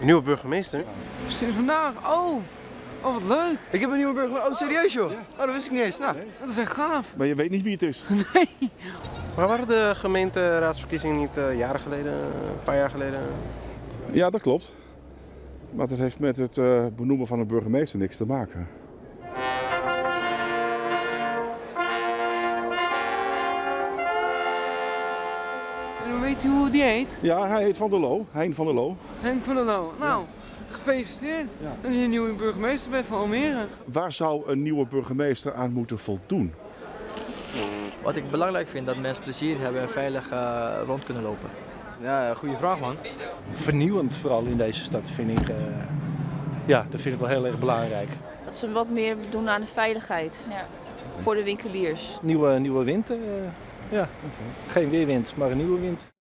Nieuwe burgemeester? Sinds vandaag? Oh, wat leuk. Ik heb een nieuwe burgemeester. Oh, serieus joh? Oh, dat wist ik niet eens. Nou, Dat is echt gaaf. Maar je weet niet wie het is. Nee. Maar waren de gemeenteraadsverkiezingen niet jaren geleden, een paar jaar geleden? Ja, dat klopt. Maar dat heeft met het benoemen van een burgemeester niks te maken. En weet u hoe die heet? Ja, hij heet Van der Loo. Hein van der Loo. Henk van der Loo. Nou, gefeliciteerd. Ja. Dat je een nieuwe burgemeester bent van Almere. Waar zou een nieuwe burgemeester aan moeten voldoen? Wat ik belangrijk vind, dat mensen plezier hebben en veilig rond kunnen lopen. ja, goede vraag man. Vernieuwend vooral in deze stad vind ik. Ja, dat vind ik wel heel erg belangrijk. Dat ze wat meer doen aan de veiligheid voor de winkeliers. Nieuwe wind. Ja. Geen weerwind, maar een nieuwe wind.